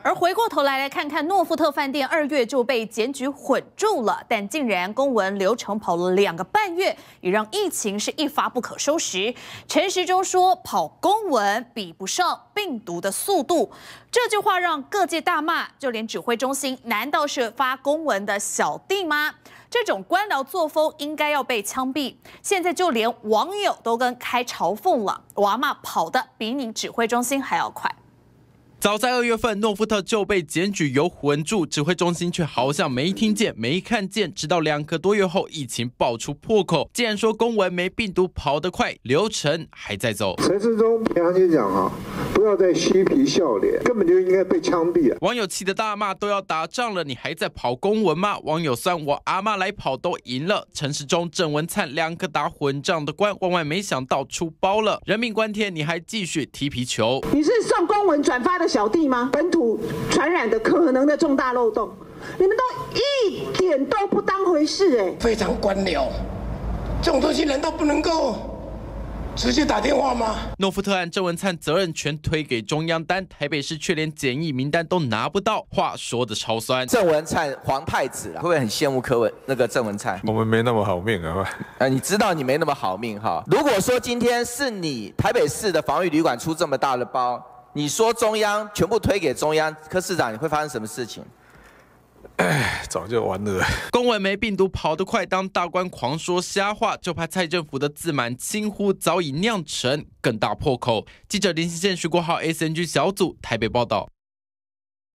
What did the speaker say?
而回过头来看看诺富特饭店2月就被检举混住了，但竟然公文流程跑了2个半月，也让疫情是一发不可收拾。陈时中说，跑公文比不上病毒的速度，这句话让各界大骂，就连指挥中心难道是发公文的小弟吗？这种官僚作风应该要被枪毙。现在就连网友都跟开嘲讽了，我阿嬷跑得比你指挥中心还要快。 早在2月份，诺富特就被检举有混住，指挥中心却好像没听见、没看见。直到2个多月后，疫情爆出破口，竟然说公文没病毒跑得快，流程还在走。 陈时中平常心讲啊，不要再嬉皮笑脸，根本就应该被枪毙啊！ 网友气得大骂：都要打仗了，你还在跑公文吗？网友算我阿嬷来跑都赢了。陈时中、郑文灿2个打混仗的官，万万没想到出包了。人命关天，你还继续踢皮球？ 你是送公文转发的小弟吗？本土传染的可能的重大漏洞，你们都一点都不当回事哎！ 非常官僚，这种东西难道不能够直接打电话吗？ 诺富特案，郑文灿责任全推给中央，但台北市却连检疫名单都拿不到，话说的超酸。 郑文灿皇太子啦，会不会很羡慕郑文灿？ 我们没那么好命啊！ 你知道你没那么好命哈。如果说今天是你台北市的防疫旅馆出这么大的包，你说中央全部推给中央，柯市长，你会发生什么事情？ 早就完了。 公文没病毒跑得快，当大官狂说瞎话，就怕蔡政府的自满轻忽早已酿成更大破口。记者林信宪、徐国浩 SNG 小组台北报道。